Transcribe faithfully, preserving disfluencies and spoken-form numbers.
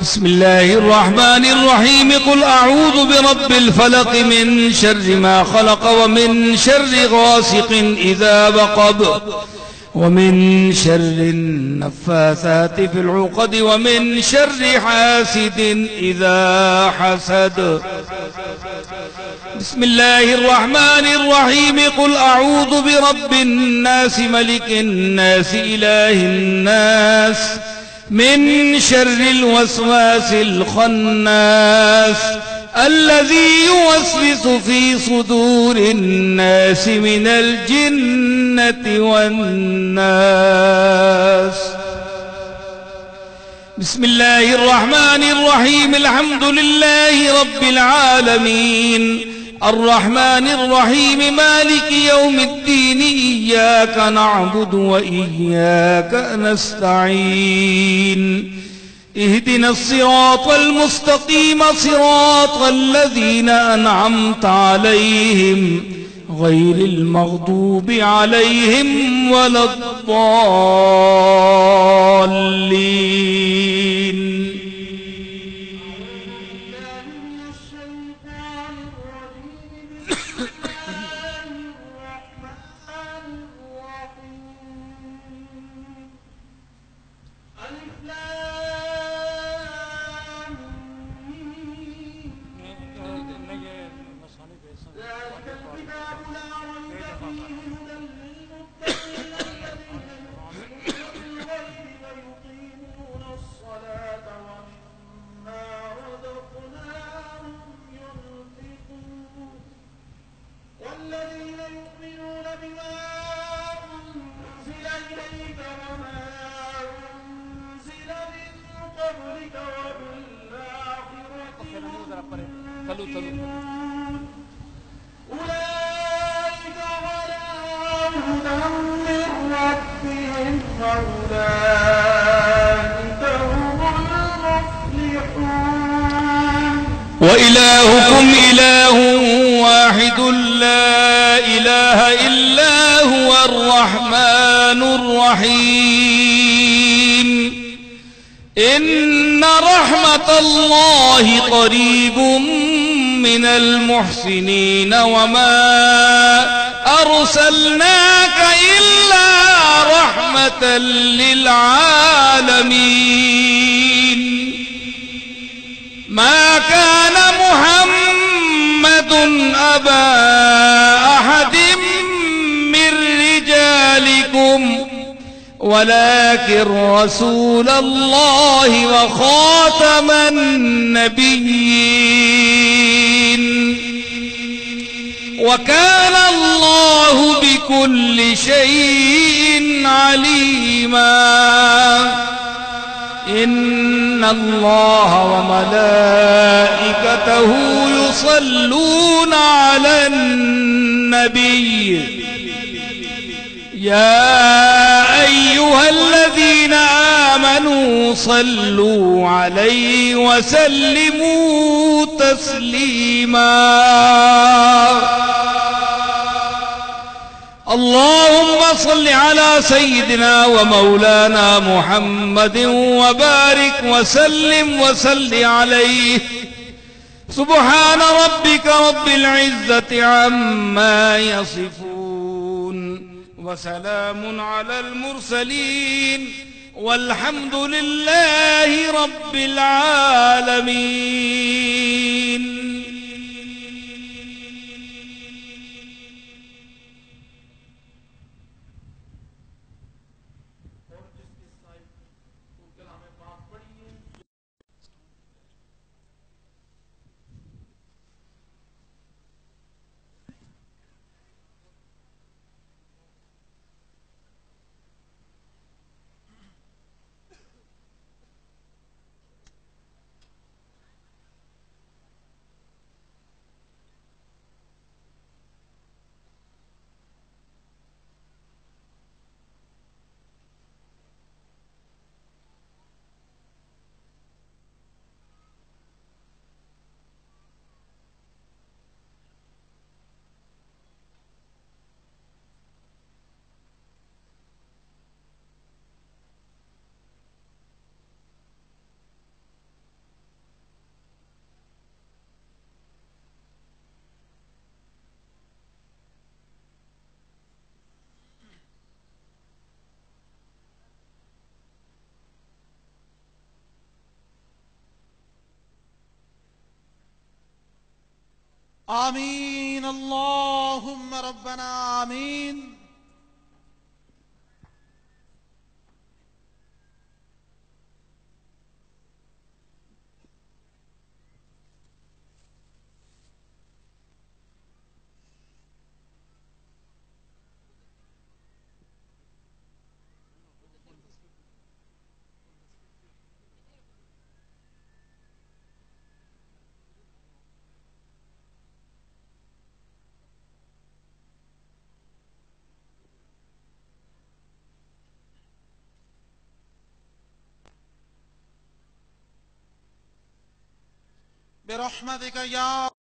बिस्मिल्लाहिर्रहमानिर्रहीम कुल अऊज़ु बिरब्बिल फलक मिन शर्रि मा खलक़ व मिन शर्रि गासिक़िन इज़ा वक़ब व मिन शर्रि नफ़्फ़ासाति फ़िल उक़द व मिन शर्रि हासिदिन इज़ा हसद। बिस्मिल्लाहिर्रहमानिर्रहीम कुल अऊज़ु बिरब्बिन नास मलिकिन नास इलाहिन नास मिन शर्रिल वस्वासिल खन्नास अल्लज़ी युवस्विसु फ़ी सुदूरिन नास मिनल जिन्नति वन्नास। बिस्मिल्लाहिर्रहमानिर्रहीम अल्हम्दुलिल्लाहि रब्बिल आलमीन अर्रहमानिर्रहीम मालिकि यौमिद्दीन इय्याका नअबुदु व इय्याका नस्तईन इहदिनस सिरातल मुस्तकीम सिरातल लज़ीना अनअमता अलैहिम गैरिल मग़दूबि अलैहिम वलद्दाल्लीन। وإلهكم إله واحد لا إله إلا هو الرحمن الرحيم إن رحمة الله قريب من المحسنين وما أرسلناك إلا رحمة للعالمين ما كان محمد أبا أحد من رجالكم ولكن رسول الله وخاتم النبيين وكان الله بكل شيء عليما إن الله وملائكته يصلون على النبي يا أيها الذين آمنوا صلوا عليه وسلموا تسليما اللهم صل على سيدنا ومولانا محمد وبارك وسلم وصل عليه سبحان ربك رب العزة عما يصفون وسلام على المرسلين والحمد لله رب العالمين। آمين اللهم ربنا آمين. برحمتك يا